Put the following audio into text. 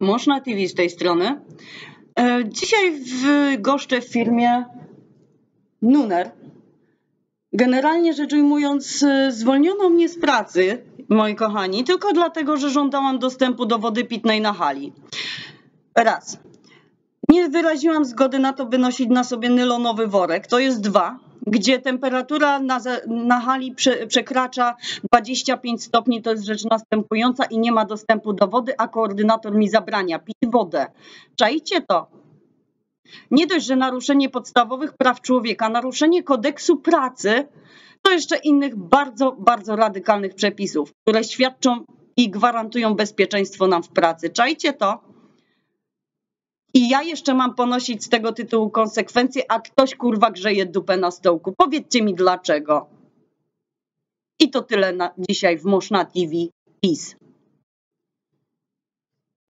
Można TV z tej strony. Dzisiaj goszczę w firmie Nuner. Generalnie rzecz ujmując, zwolniono mnie z pracy, moi kochani, tylko dlatego, że żądałam dostępu do wody pitnej na hali. Raz. Nie wyraziłam zgody na to, by nosić na sobie nylonowy worek. To jest 2. Gdzie temperatura na hali przekracza 25 stopni, to jest rzecz następująca i nie ma dostępu do wody, a koordynator mi zabrania pić wodę. Czajcie to. Nie dość, że naruszenie podstawowych praw człowieka, naruszenie kodeksu pracy, to jeszcze innych bardzo, bardzo radykalnych przepisów, które świadczą i gwarantują bezpieczeństwo nam w pracy. Czajcie to. I ja jeszcze mam ponosić z tego tytułu konsekwencje, a ktoś kurwa grzeje dupę na stołku. Powiedzcie mi dlaczego. I to tyle na dzisiaj w Można TV. Peace.